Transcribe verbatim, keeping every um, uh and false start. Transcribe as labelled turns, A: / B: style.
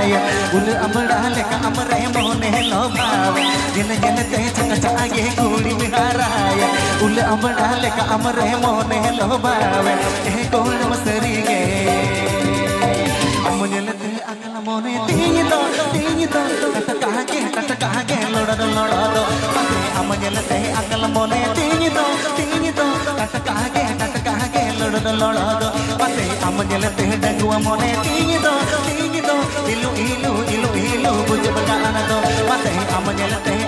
A: हाराया उल अमड़ा लेका अमरे मोने लोभावे जिन जिन ते चक चागे कुड़ी में हाराया उल अमड़ा लेका अमरे मोने लोभावे ए कोण मसरी गे अमुझलते अगल मोने तीन दो तीन दो टट कागे टट कागे लोड़ दो लोड़ दो अमुझलते अगल मोने तीन दो तीन दो टट कागे टट कागे लोड़ दो लोड़ दो पते अमुझलते डगुआ मोने तीन दो तीन दो इलु इलु इलु इलु बुझ बगाना दो पते अमुझलते